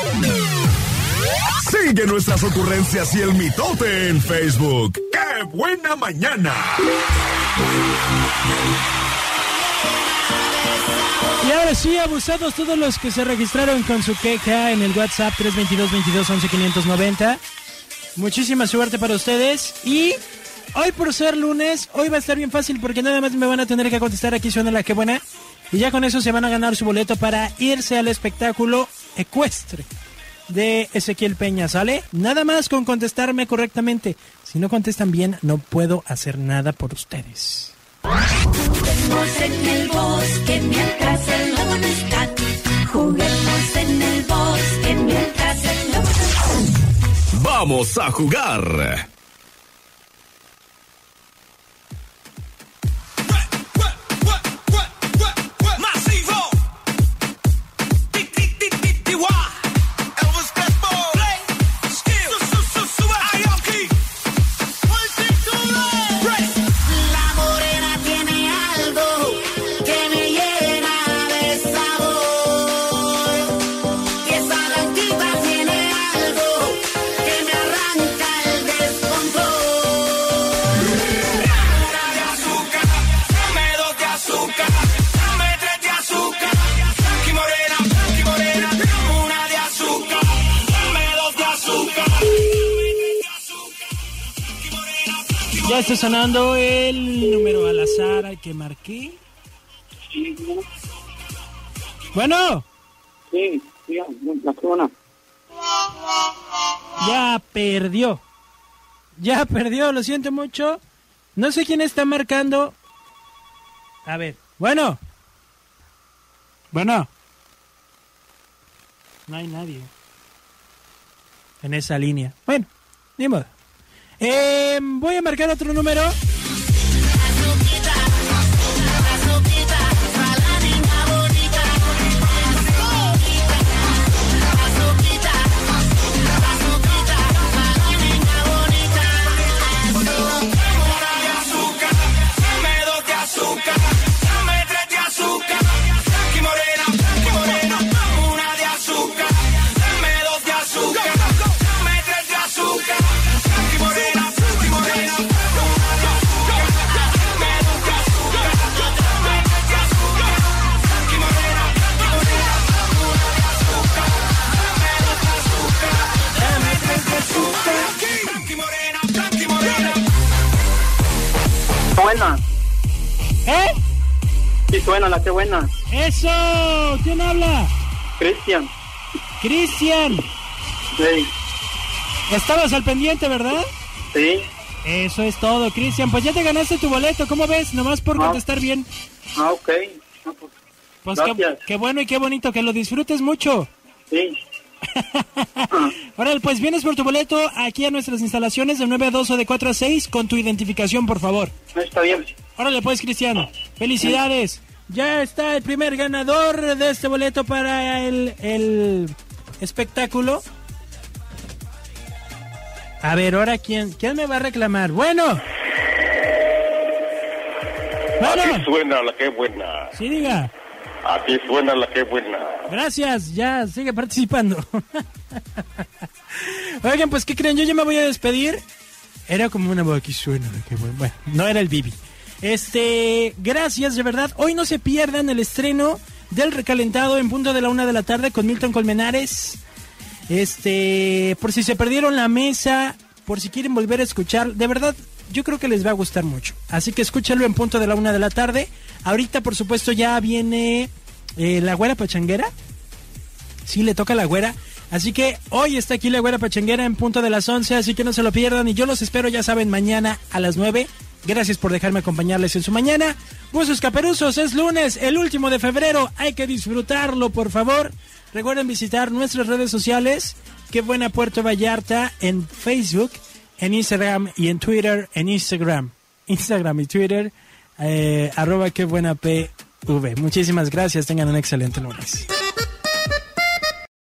Sigue nuestras ocurrencias y el mitote en Facebook. ¡Qué buena mañana! Y ahora sí, abusados todos los que se registraron con su queja en el WhatsApp 322-22-11-590. Muchísima suerte para ustedes. Y hoy, por ser lunes, hoy va a estar bien fácil porque nada más me van a tener que contestar Aquí suena la que buena. Y ya con eso se van a ganar su boleto para irse al espectáculo ecuestre de Ezequiel Peña, ¿sale? Nada más con contestarme correctamente. Si no contestan bien, no puedo hacer nada por ustedes. Juguemos en el bosque mientras el lobo no está. Juguemos en el bosque mientras el lobo no está. ¡Vamos a jugar! Ya está sonando el número al azar que marqué. Sí. Bueno. Sí, la zona. Ya perdió, lo siento mucho. No sé quién está marcando. A ver, bueno. No hay nadie en esa línea. Bueno, ni modo. Voy a marcar otro número. Buena. ¿Eh? Sí, suena, la que buena. ¡Eso! ¿Quién habla? Cristian. Cristian. Sí. Estabas al pendiente, ¿verdad? Sí. Eso es todo, Cristian. Pues ya te ganaste tu boleto, ¿cómo ves? Nomás por contestar bien. Ah, ok. Pues gracias. qué bueno y qué bonito, que lo disfrutes mucho. Sí. Órale, pues vienes por tu boleto aquí a nuestras instalaciones de 9 a 2 o de 4 a 6 con tu identificación, por favor. Está bien. Órale, pues, Cristiano. Felicidades. Ya está el primer ganador de este boleto para el espectáculo. A ver, ahora, ¿quién me va a reclamar? Bueno. Aquí suena la que buena. Sí, diga. Aquí suena la que buena. Gracias, ya, sigue participando. Oigan, pues, ¿qué creen? Yo ya me voy a despedir. Era como una voz, aquí suena la que buena. Bueno, no era el Bibi. Gracias, de verdad. Hoy no se pierdan el estreno del Recalentado en punto de la 1 de la tarde con Milton Colmenares. Por si se perdieron la mesa, por si quieren volver a escuchar, de verdad, yo creo que les va a gustar mucho. Así que escúchalo en punto de la 1 de la tarde. Ahorita, por supuesto, ya viene la Güera Pachanguera. Sí, le toca a la Güera. Así que hoy está aquí la Güera Pachanguera en punto de las 11, así que no se lo pierdan. Y yo los espero, ya saben, mañana a las 9. Gracias por dejarme acompañarles en su mañana. Buzos Caperuzos, es lunes, el último de febrero. Hay que disfrutarlo, por favor. Recuerden visitar nuestras redes sociales. Qué buena Puerto Vallarta en Facebook, en Instagram y en Twitter. En Instagram y Twitter, @quebuenapv. Muchísimas gracias, tengan un excelente lunes.